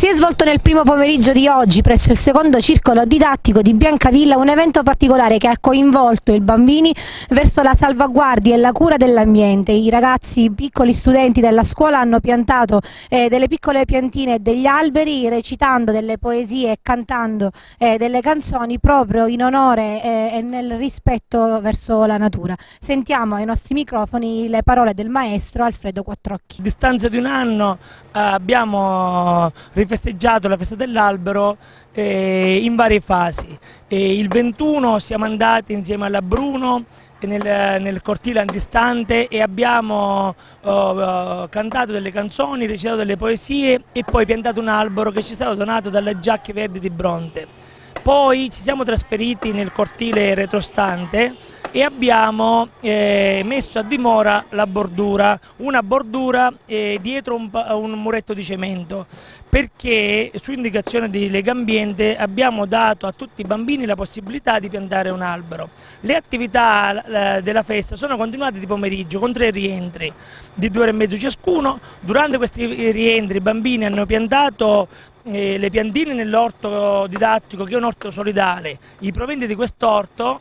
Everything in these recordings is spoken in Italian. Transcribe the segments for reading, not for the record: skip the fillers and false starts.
Si è svolto nel primo pomeriggio di oggi presso il secondo circolo didattico di Biancavilla un evento particolare che ha coinvolto i bambini verso la salvaguardia e la cura dell'ambiente. I ragazzi, i piccoli studenti della scuola hanno piantato delle piccole piantine e degli alberi, recitando delle poesie e cantando delle canzoni proprio in onore e nel rispetto verso la natura. Sentiamo ai nostri microfoni le parole del maestro Alfredo Quattrocchi. A distanza di un anno abbiamo rifesteggiato la festa dell'albero in varie fasi. Il 21 siamo andati insieme alla Bruno nel cortile antistante e abbiamo cantato delle canzoni, recitato delle poesie e poi piantato un albero che ci è stato donato dalle Giacche Verdi di Bronte. Poi ci siamo trasferiti nel cortile retrostante e abbiamo messo a dimora la bordura, una bordura dietro un muretto di cemento, perché su indicazione di Legambiente abbiamo dato a tutti i bambini la possibilità di piantare un albero. Le attività della festa sono continuate di pomeriggio con 3 rientri di 2 ore e mezzo ciascuno. Durante questi rientri i bambini hanno piantato le piantine nell'orto didattico, che è un orto solidale. I proventi di quest'orto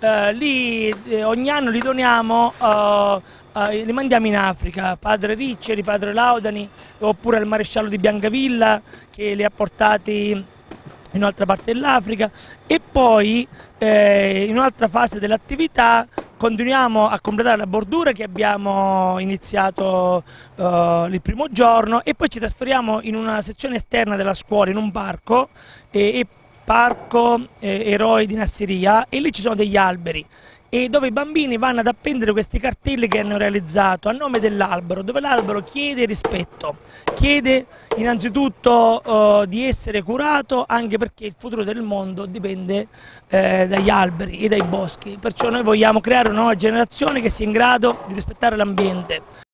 ogni anno li doniamo, li mandiamo in Africa, padre Ricceri, padre Laudani, oppure al maresciallo di Biancavilla che li ha portati in un'altra parte dell'Africa, e poi in un'altra fase dell'attività continuiamo a completare la bordura che abbiamo iniziato il primo giorno, e poi ci trasferiamo in una sezione esterna della scuola, in un parco, Parco Eroi di Nassiria, e lì ci sono degli alberi e dove i bambini vanno ad appendere questi cartelli che hanno realizzato a nome dell'albero, dove l'albero chiede rispetto, chiede innanzitutto di essere curato, anche perché il futuro del mondo dipende dagli alberi e dai boschi. Perciò noi vogliamo creare una nuova generazione che sia in grado di rispettare l'ambiente.